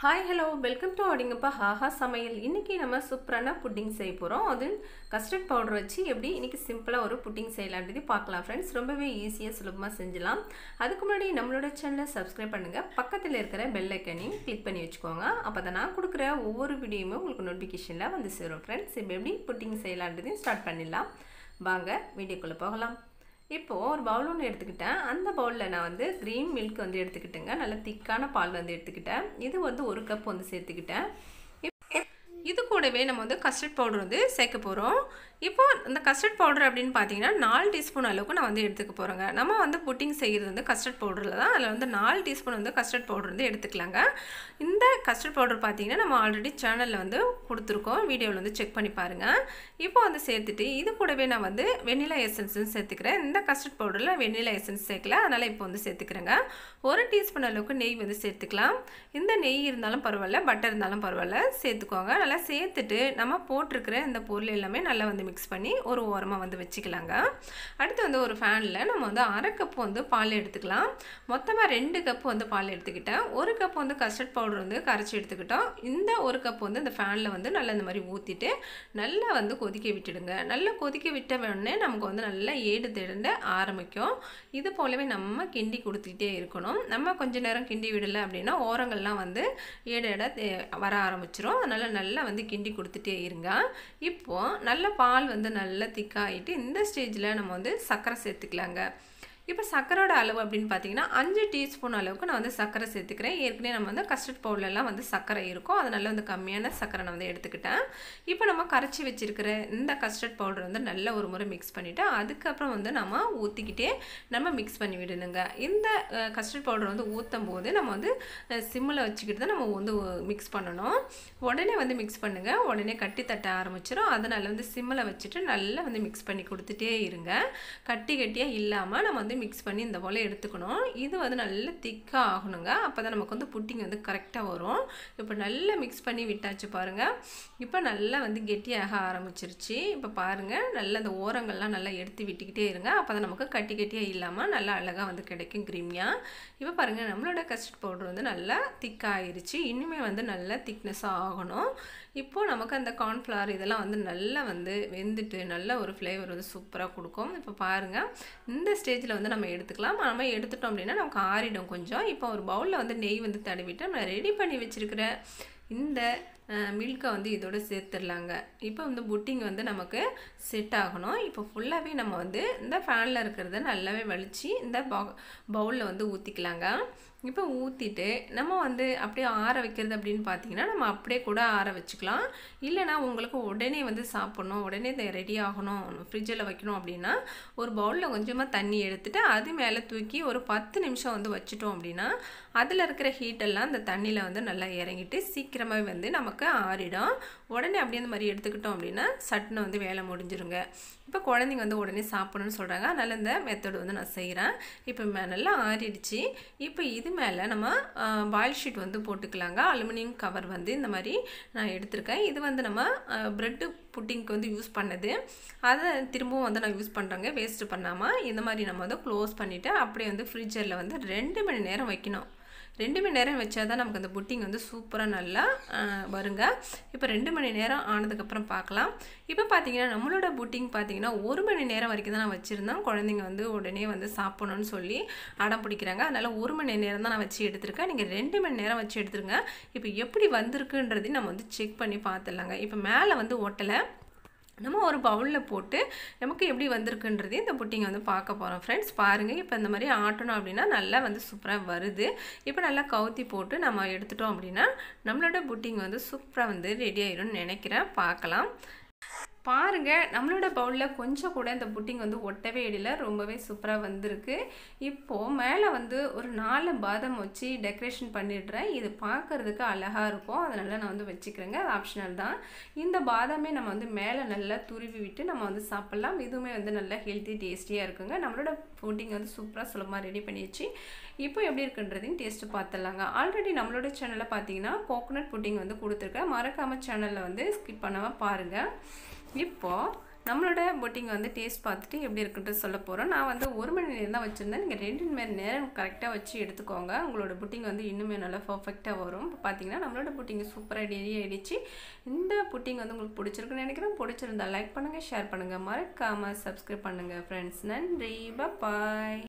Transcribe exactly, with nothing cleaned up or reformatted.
Hi, hello, welcome to Odingappa Haha Samayal. இன்னைக்கு நம்ம சூப்பரான புட்டிங் செய்ய போறோம். அது கஸ்டர்ட் பவுடர் வச்சு எப்படி இன்னைக்கு சிம்பிளா ஒரு புட்டிங் செய்யலாம்ன்றது பார்க்கலாம் फ्रेंड्स. ரொம்பவே ஈஸியா சுலபமா செஞ்சலாம். அதுக்கு முன்னாடி நம்மளோட சேனலை சப்ஸ்கிரைப் பண்ணுங்க. பக்கத்துல இருக்கிற பெல் ஐகானையும் கிளிக் பண்ணி வெச்சுக்கோங்க. அப்பதான் நான் கொடுக்கிற ஒவ்வொரு வீடியோவும் உங்களுக்கு நோட்டிஃபிகேஷன்ல வந்து சேரும் फ्रेंड्स. இப்போ எப்படி புட்டிங் செய்யலாம்ன்றதை ஸ்டார்ட் பண்ணிடலாம். வாங்க வீடியோக்குள்ள போகலாம். இப்போ ஒரு பவுல் ஒன்று எடுத்துக்கிட்டேன். அந்த பவுலில் நான் வந்து க்ரீன் மில்க் வந்து எடுத்துக்கிட்டேங்க. நல்ல திக்கான பால் வந்து எடுத்துக்கிட்டேன். இது வந்து ஒரு கப் வந்து சேர்த்துக்கிட்டேன். இது கூடவே நம்ம வந்து கஸ்டர்ட் பவுடர் வந்து சேர்க்க போகிறோம். இப்போ இந்த கஸ்டர்ட் பவுடர் அப்படின்னு பார்த்தீங்கன்னா நாலு டீஸ்பூன் அளவுக்கு நான் வந்து எடுத்துக்க போகிறேங்க. நம்ம வந்து புட்டிங் செய்கிறது வந்து கஸ்டர்ட் பவுடரில் தான். அதில் வந்து நாலு டீஸ்பூன் வந்து கஸ்டர்ட் பவுடர் வந்து எடுத்துக்கலாங்க. இந்த கஸ்டர்ட் பவுடர் பார்த்தீங்கன்னா நம்ம ஆல்ரெடி சேனலில் வந்து கொடுத்துருக்கோம். வீடியோவில் வந்து செக் பண்ணி பாருங்கள். இப்போ வந்து சேர்த்துட்டு இது கூடவே நான் வந்து வெண்ணிலா எசன்ஸும் சேர்த்துக்கிறேன். இந்த கஸ்டர்ட் பவுடரில் வெண்ணிலா எசன்ஸ் சேர்க்கல, அதனால் இப்போ வந்து சேர்த்துக்கிறேங்க. ஒரு டீஸ்பூன் அளவுக்கு நெய் வந்து சேர்த்துக்கலாம். இந்த நெய் இருந்தாலும் பரவாயில்ல, பட்டர் இருந்தாலும் பரவாயில்ல, சேர்த்துக்கோங்க. நல்லா சேர்த்துட்டு நம்ம போட்டிருக்கிற இந்த பொருள் எல்லாமே நல்லா வந்து மிக்ஸ் பண்ணி ஒரு ஓரமாக வந்து வச்சுக்கலாங்க. அடுத்து வந்து ஒரு ஃபேனில் நம்ம வந்து அரை கப்பு வந்து பால் எடுத்துக்கலாம். மொத்தமாக ரெண்டு கப்பு வந்து பால் எடுத்துக்கிட்டேன். ஒரு கப் வந்து கஸ்டர்ட் பவுடர் வந்து கரைச்சி எடுத்துக்கிட்டோம். இந்த ஒரு கப் வந்து இந்த ஃபேனில் வந்து நல்லா இந்த மாதிரி ஊற்றிட்டு நல்லா வந்து கொதிக்க விட்டுடுங்க. நல்லா கொதிக்க விட்ட உடனே நமக்கு வந்து நல்லா ஏடு திரண்ட ஆரம்பிக்கும். இது போலவே நம்ம கிண்டி கொடுத்துக்கிட்டே இருக்கணும். நம்ம கொஞ்ச நேரம் கிண்டி விடலை அப்படின்னா ஓரங்கள்லாம் வந்து ஏடு ஏட வர ஆரம்பிச்சிடும். அதனால் நல்லா வந்து கிண்டி கொடுத்துட்டே இருங்க. இப்போது நல்ல பால் வந்து நல்லா திக்காகிட்டு இந்த ஸ்டேஜில் நம்ம வந்து சர்க்கரை சேர்த்துக்கலாங்க. இப்போ சர்க்கரோட அளவு அப்படின்னு பார்த்தீங்கன்னா அஞ்சு டீஸ்பூன் அளவுக்கு நான் வந்து சர்க்கரை சேர்த்துக்கிறேன். ஏற்கனவே நம்ம வந்து கஸ்டர்ட் பவுடர்லாம் வந்து சர்க்கரை இருக்கும், அதனால வந்து கம்மியான சர்க்கரை நான் வந்து எடுத்துக்கிட்டேன். இப்போ நம்ம கரைச்சி வச்சிருக்கிற இந்த கஸ்டர்ட் பவுடர் வந்து நல்லா ஒரு முறை மிக்ஸ் பண்ணிவிட்டு அதுக்கப்புறம் வந்து நம்ம ஊற்றிக்கிட்டே நம்ம மிக்ஸ் பண்ணி விடணுங்க. இந்த கஸ்டர்ட் பவுடர் வந்து ஊற்றும் போது நம்ம வந்து சிம்மில் வச்சுக்கிட்டு தான் நம்ம வந்து மிக்ஸ் பண்ணணும். உடனே வந்து மிக்ஸ் பண்ணுங்கள், உடனே கட்டி தட்ட ஆரம்பிச்சிடும். அதனால் வந்து சிம்மில் வச்சுட்டு நல்லா வந்து மிக்ஸ் பண்ணி கொடுத்துட்டே இருங்க. கட்டி கட்டியாக இல்லாமல் நம்ம வந்து மிக்ஸ் பண்ணி இந்த போல் எடுத்துக்கணும். இது வந்து நல்லா திக்காக ஆகணுங்க. அப்போ தான் நமக்கு வந்து புட்டிங் வந்து கரெக்டாக வரும். இப்போ நல்லா மிக்ஸ் பண்ணி விட்டாச்சு பாருங்கள். இப்போ நல்லா வந்து கெட்டியாக ஆரம்பிச்சிருச்சு. இப்போ பாருங்கள், நல்லா அந்த ஓரங்கள்லாம் நல்லா எடுத்து விட்டுக்கிட்டே இருங்க. அப்போ தான் நமக்கு கட்டி கட்டியாக இல்லாமல் நல்லா அழகாக வந்து கிடைக்கும் க்ரீமியாக. இப்போ பாருங்கள், நம்மளோட கஸ்டர்ட் பவுடர் வந்து நல்லா திக்காகிருச்சு. இன்னுமே வந்து நல்லா திக்னஸாக ஆகணும். இப்போது நமக்கு அந்த கார்ன்ஃப்ளவர் இதெல்லாம் வந்து நல்லா வந்து வெந்துட்டு நல்ல ஒரு ஃப்ளேவர் வந்து சூப்பராக கொடுக்கும். இப்போ பாருங்கள், இந்த ஸ்டேஜில் வந்து நம்ம எடுத்துக்கலாம். நம்ம எடுத்துட்டோம் அப்படின்னா நமக்கு ஆறிடும் கொஞ்சம். இப்போ ஒரு பவுலில் வந்து நெய் வந்து தடவிட்டு நம்ம ரெடி பண்ணி வச்சுருக்கிற இந்த மில்கை வந்து இதோட சேர்த்துடலாங்க. இப்போ வந்து புட்டிங் வந்து நமக்கு செட் ஆகணும். இப்போ ஃபுல்லாகவே நம்ம வந்து இந்த ஃபேனில் இருக்கிறத நல்லாவே வலித்து இந்த பவுலில் வந்து ஊற்றிக்கலாங்க. இப்போ ஊற்றிட்டு நம்ம வந்து அப்படியே ஆற வைக்கிறது அப்படின்னு பார்த்தீங்கன்னா நம்ம அப்படியே கூட ஆற வச்சுக்கலாம். இல்லைனா உங்களுக்கு உடனே வந்து சாப்பிட்ணும், உடனே ரெடி ஆகணும், ஃப்ரிட்ஜில் வைக்கணும் அப்படின்னா ஒரு பவுலில் கொஞ்சமாக தண்ணி எடுத்துகிட்டு அது மேலே தூக்கி ஒரு பத்து நிமிஷம் வந்து வச்சுட்டோம் அப்படின்னா அதில் இருக்கிற ஹீட்டெல்லாம் அந்த தண்ணியில் வந்து நல்லா இறங்கிட்டு சீக்கிரமாகவே வந்து நமக்கு ஆறிடும். உடனே அப்படியே அந்த மாதிரி எடுத்துக்கிட்டோம் அப்படின்னா சட்டுன்னு வந்து வேலை முடிஞ்சிருங்க. இப்போ குழந்தைங்க வந்து உடனே சாப்பிடணும்னு சொல்கிறாங்க, அதனால் இந்த மெத்தடு வந்து நான் செய்கிறேன். இப்போ நல்லா ஆறிடுச்சு. இப்போ இது மேலே நம்ம பாயில் ஷீட் வந்து போட்டுக்கலாங்க. அலுமினியம் கவர் வந்து இந்த மாதிரி நான் எடுத்திருக்கேன். இது வந்து நம்ம ப்ரெட்டு புட்டிங்க்கு வந்து யூஸ் பண்ணது, அதை திரும்பவும் வந்து நான் யூஸ் பண்ணுறேங்க. வேஸ்ட்டு பண்ணாமல் இந்த மாதிரி நம்ம வந்து க்ளோஸ் பண்ணிவிட்டு அப்படியே வந்து ஃப்ரிட்ஜரில் வந்து ரெண்டு மணி நேரம் வைக்கணும். ரெண்டு மணி நேரம் வச்சா தான் நமக்கு அந்த புட்டிங் வந்து சூப்பராக நல்லா வருங்க. இப்போ ரெண்டு மணி நேரம் ஆனதுக்கப்புறம் பார்க்கலாம். இப்போ பார்த்தீங்கன்னா நம்மளோட புட்டிங் பார்த்தீங்கன்னா ஒரு மணி நேரம் வரைக்கும் தான் நான் வச்சுருந்தேன். குழந்தைங்க வந்து உடனே வந்து சாப்பிடணும்னு சொல்லி அடம் பிடிக்கிறாங்க. அதனால் ஒரு மணி நேரம் தான் நான் வச்சு எடுத்துருக்கேன். நீங்கள் ரெண்டு மணி நேரம் வச்சு எடுத்துருங்க. இப்போ எப்படி வந்திருக்குன்றதையும் நம்ம வந்து செக் பண்ணி பார்த்துடலாங்க. இப்போ மேலே வந்து ஒட்டலை, நம்ம ஒரு பவுலில் போட்டு நமக்கு எப்படி வந்திருக்குன்றதே இந்த புட்டிங்கை வந்து பார்க்க போகிறோம் ஃப்ரெண்ட்ஸ். பாருங்கள், இப்போ இந்த மாதிரி ஆட்டணும் அப்படின்னா நல்லா வந்து சூப்பராக வருது. இப்போ நல்லா கவுத்தி போட்டு நம்ம எடுத்துட்டோம் அப்படின்னா நம்மளோட புட்டிங் வந்து சூப்பராக வந்து ரெடி ஆகிடும்னு நினைக்கிறேன். பார்க்கலாம். பாருங்கள், நம்மளோட பவுலில் கொஞ்சம் கூட இந்த புட்டிங் வந்து ஒட்டவே இடையில ரொம்பவே சூப்பராக வந்திருக்கு. இப்போது மேலே வந்து ஒரு நாலு பாதாம் வச்சு டெக்கரேஷன் பண்ணிடுறேன். இது பார்க்குறதுக்கு அழகாக இருக்கும், அதனால் நான் வந்து வச்சுக்கிறேங்க. அது ஆப்ஷனல் தான். இந்த பாதாமே நம்ம வந்து மேலே நல்லா துருவி விட்டு நம்ம வந்து சாப்பிட்லாம். இதுவுமே வந்து நல்லா ஹெல்த்தி டேஸ்டியாக இருக்குங்க. நம்மளோட புட்டிங் வந்து சூப்பராக சுலபமாக ரெடி பண்ணிடுச்சு. இப்போ எப்படி இருக்குன்றதையும் டேஸ்ட்டு பார்த்துடலாங்க. ஆல்ரெடி நம்மளோட சேனலில் பார்த்தீங்கன்னா கோகோனட் புட்டிங் வந்து கொடுத்துருக்கேன். மறக்காமல் சேனலில் வந்து ஸ்கிப் பண்ணாமல் பாருங்கள். இப்போது நம்மளோட புட்டிங் வந்து டேஸ்ட் பார்த்துட்டு எப்படி இருக்குன்ட்டு சொல்ல போகிறோம். நான் வந்து ஒரு மணி நேரம் தான் வச்சுருந்தேன். நீங்கள் ரெண்டு மணி நேரம் கரெக்டாக வச்சு எடுத்துக்கோங்க. உங்களோட புட்டிங் வந்து இன்னுமே நல்லா பர்ஃபெக்டாக வரும். இப்போ பார்த்தீங்கன்னா நம்மளோட புட்டிங் சூப்பராக ரெடி ஆகிடுச்சு. இந்த புட்டிங் வந்து உங்களுக்கு பிடிச்சிருக்குன்னு நினைக்கிறேன். பிடிச்சிருந்தா லைக் பண்ணுங்கள், ஷேர் பண்ணுங்கள், மறக்காமல் சப்ஸ்கிரைப் பண்ணுங்கள் ஃப்ரெண்ட்ஸ். நன்றி, பாய்.